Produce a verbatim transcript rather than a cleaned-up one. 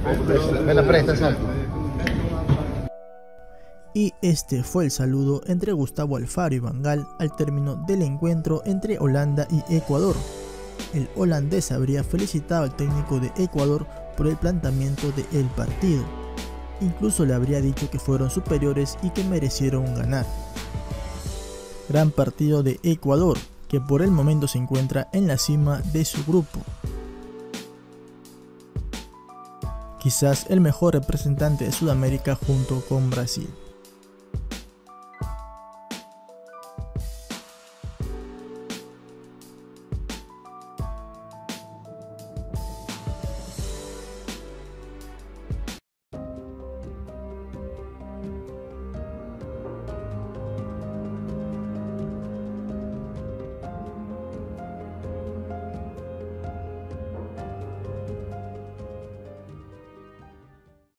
Me la presta, exacto. Y este fue el saludo entre Gustavo Alfaro y Van Gaal al término del encuentro entre Holanda y Ecuador. El holandés habría felicitado al técnico de Ecuador por el planteamiento del partido. Incluso le habría dicho que fueron superiores y que merecieron ganar. Gran partido de Ecuador, que por el momento se encuentra en la cima de su grupo. Quizás el mejor representante de Sudamérica junto con Brasil.